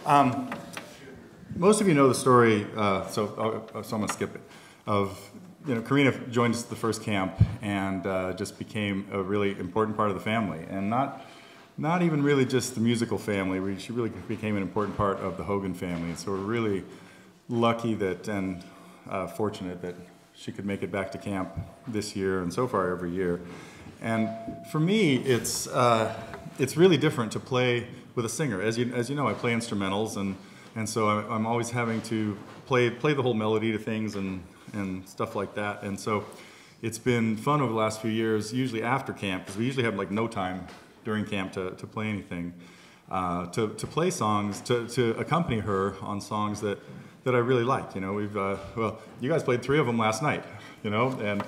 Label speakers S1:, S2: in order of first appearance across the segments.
S1: Most of you know the story, so I'm going to skip it, of, Karina joined us at the first camp and just became a really important part of the family. And not even really just the musical family, she really became an important part of the Hogan family. And so we're really lucky that and fortunate that she could make it back to camp this year and so far every year. And for me, it's really different to play with a singer. As you know, I play instrumentals, and so I'm always having to play the whole melody to things and stuff like that. And so it's been fun over the last few years, usually after camp, because we usually have like no time during camp to play anything, to play songs, to accompany her on songs that I really like. Well, you guys played 3 of them last night, and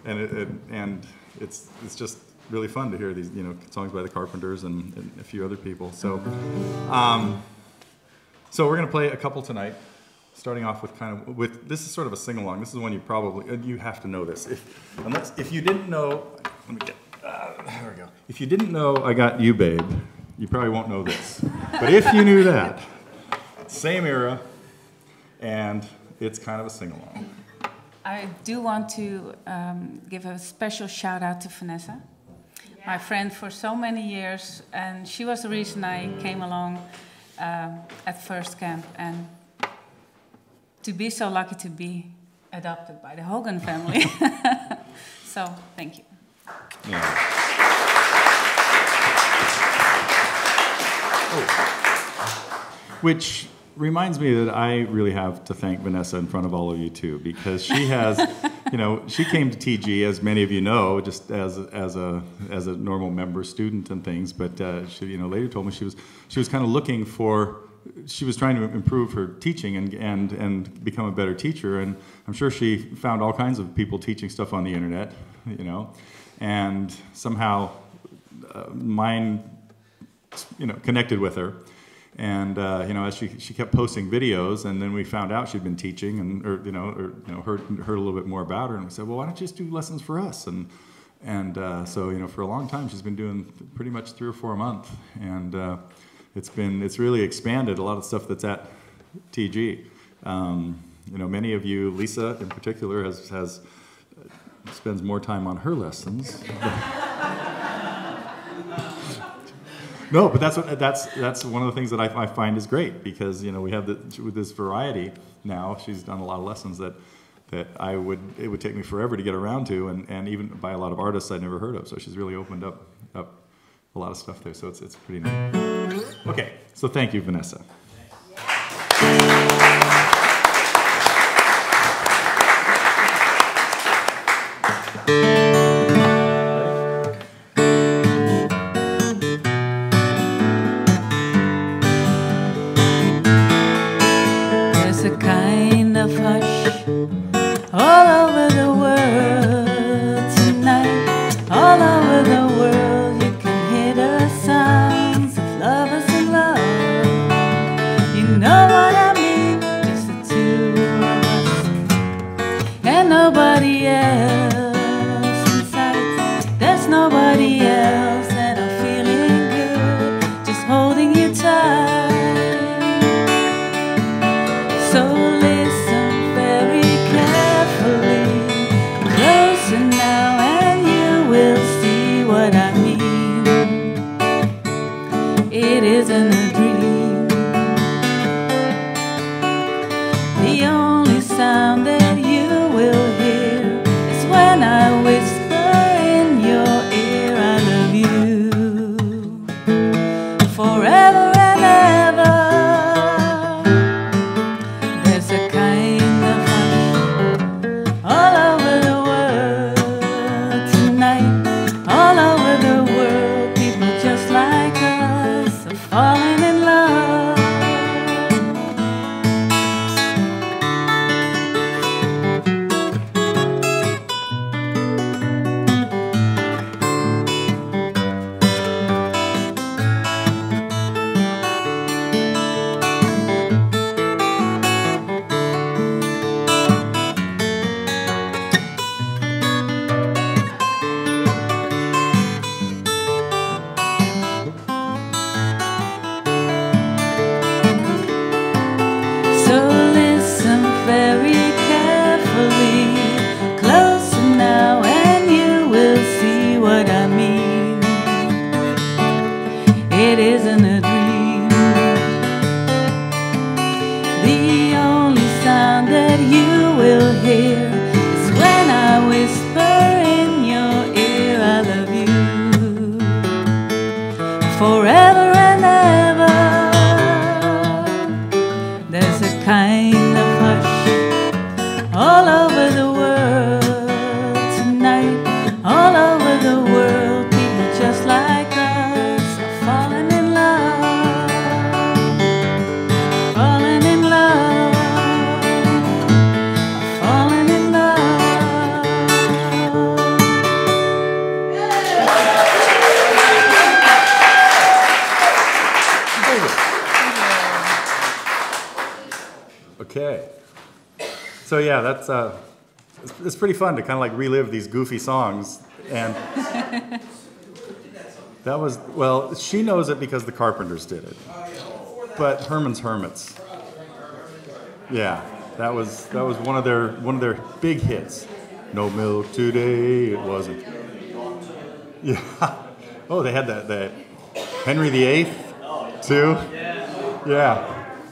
S1: it's just really fun to hear these, songs by the Carpenters and a few other people. So, so we're gonna play a couple tonight, starting off with this is sort of a sing along. This is one you have to know this. If you didn't know, let me get there we go. If you didn't know I Got You, Babe, you probably won't know this. But if you knew that, same era, and it's kind of a sing along.
S2: I do want to give a special shout out to Vanessa, my friend for so many years, and she was the reason I came along at first camp, and to be so lucky to be adopted by the Hogan family. So, thank you.
S1: Yeah. Oh. Which reminds me that I really have to thank Vanessa in front of all of you too, because she has, she came to TG, as many of you know, just as a normal member student and things. But she, later told me she was kind of looking for. She was trying to improve her teaching and become a better teacher, and I'm sure she found all kinds of people teaching stuff on the internet, and somehow mine, connected with her. And as she kept posting videos, and then we found out she'd been teaching, and heard a little bit more about her, and we said, well, why don't you just do lessons for us? And so for a long time she's been doing pretty much 3 or 4 a month, and it's really expanded a lot of stuff that's at TG. Many of you, Lisa in particular, spends more time on her lessons. No, but that's one of the things that I find is great, because we have with this variety now. She's done a lot of lessons that it would take me forever to get around to, and even by a lot of artists I'd never heard of. So she's really opened up a lot of stuff there. So it's pretty neat. Okay, so thank you, Vanessa.
S2: There's a kind of hush all over the world tonight. All over the world you can hear the sounds of lovers in love. You know what I mean? Just the 2 of us and nobody else.
S1: So yeah, that's it's pretty fun to kind of like relive these goofy songs. And that was, well, she knows it because the Carpenters did it. But Herman's Hermits. Yeah, that was one of their big hits. No milk today, it wasn't. Yeah. Oh, they had that Henry VIII too. Yeah.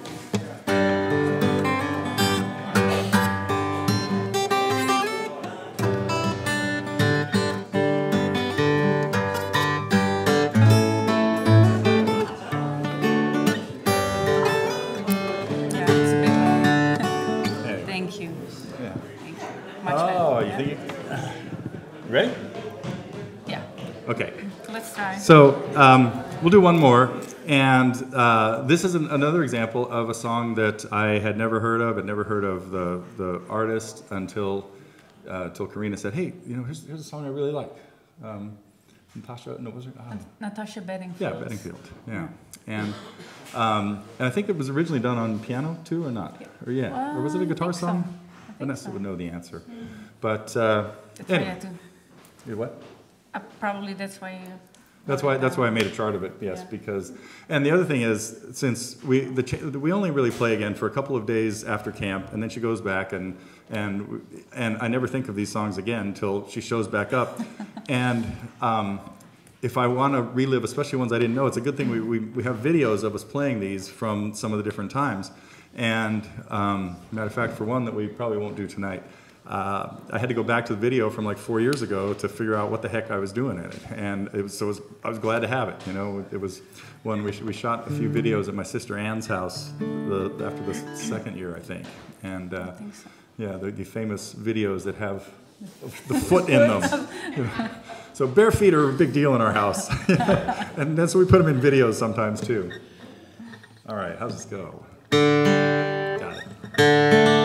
S1: Ready?
S2: Yeah.
S1: Okay.
S2: Let's try.
S1: So we'll do one more, and this is another example of a song that I had never heard of. I'd never heard of the artist until Karina said, "Hey, here's a song I really like." Natasha, no, was it?
S2: Natasha Bedingfield.
S1: Yeah, Bedingfield. Yeah, and I think it was originally done on piano too, or not? Or yeah, or was it a guitar song? Vanessa would know the answer, but anyway. You what?
S2: Probably that's why you...
S1: That's why I made a chart of it. Yes, yeah. Because, and the other thing is, since we only really play again for a couple of days after camp, and then she goes back, and I never think of these songs again until she shows back up, and if I want to relive, especially ones I didn't know, it's a good thing we have videos of us playing these from some of the different times, and matter of fact, for one that we probably won't do tonight. I had to go back to the video from like 4 years ago to figure out what the heck I was doing in it, and I was glad to have it. It was when we shot a few videos at my sister Ann's house after the second year, I think, and
S2: I think so.
S1: Yeah, the famous videos that have the foot in them. So bare feet are a big deal in our house, and that's why we put them in videos sometimes too. All right, how's this go? Got it.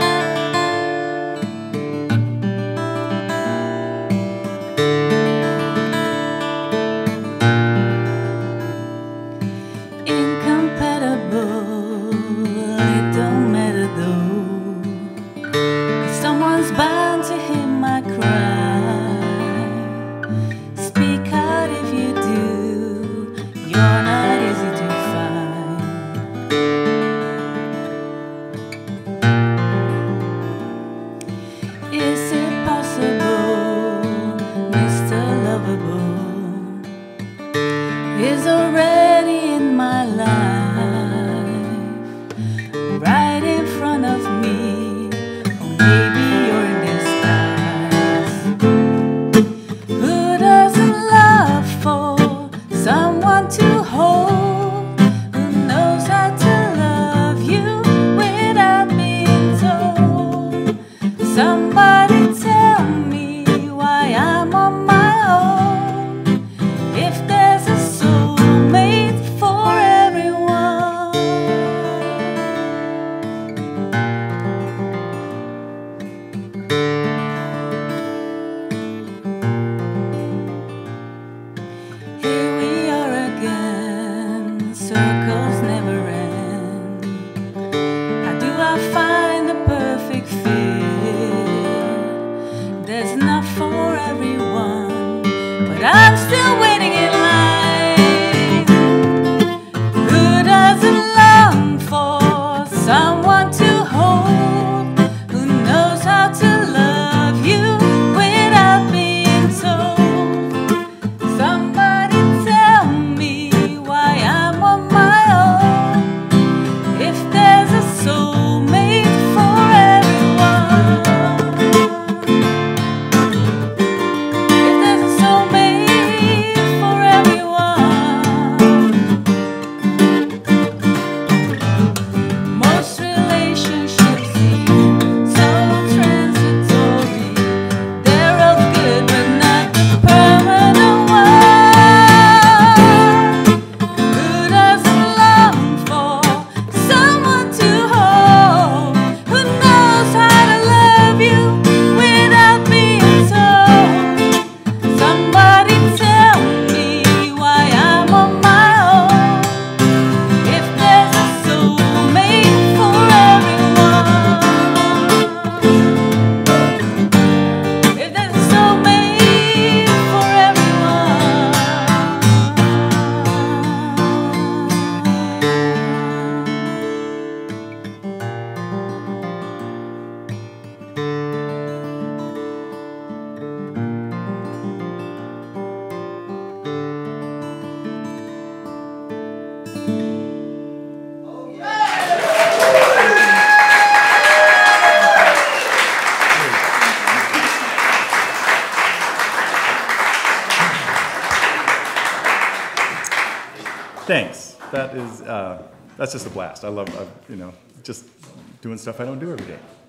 S1: Thanks. That's just a blast. I love, just doing stuff I don't do every day.